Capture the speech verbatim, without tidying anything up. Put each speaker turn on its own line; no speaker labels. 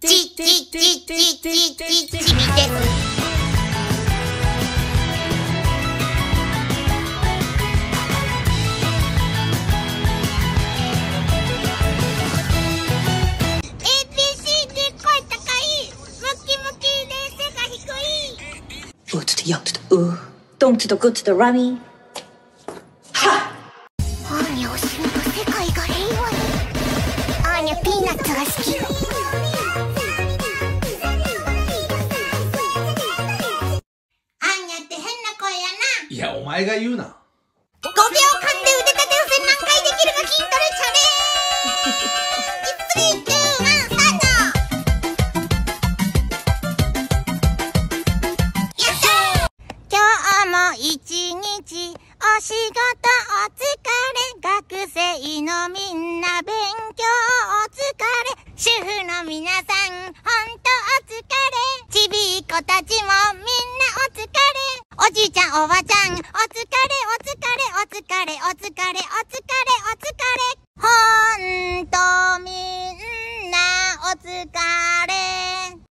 ちちちちちちちびです。
U to the young to the U, don't to the good to the rummy. Ha!
アーニャを死ぬと世界が平和に。アーニャピーナッツが好き。アーニャって変な声やな。
いや、お前が言うな。
ごびょうかんで腕立て伏せ何回できるか筋トレチャレンジ。スリー、ツー、ワン、スタート。今日も一日お仕事お疲れ。学生のみんな勉強お疲れ。主婦の皆さんほんとお疲れ。ちびっ子たちもみんなお疲れ。おじいちゃんおばちゃんお疲れお疲れお疲れお疲れ。